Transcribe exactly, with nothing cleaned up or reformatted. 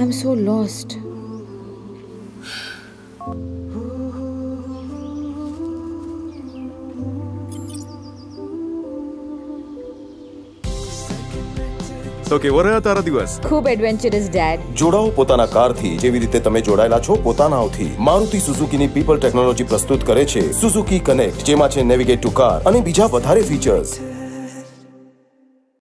I'm so lost. તો કેવો રહ્યો તારો દિવસ? ખૂબ એડવેન્ચરસ ડેડ. જોડાઓ પોતાના કારથી જેવી રીતે તમે જોડાયેલા છો પોતાનાઓથી. મારુતિ સુઝુકીની પીપલ ટેકનોલોજી પ્રસ્તુત કરે છે સુઝુકી કનેક્ટ, જેમાં છે નેવિગેટ ટુ કાર અને બીજા વધારે ફીચર્સ.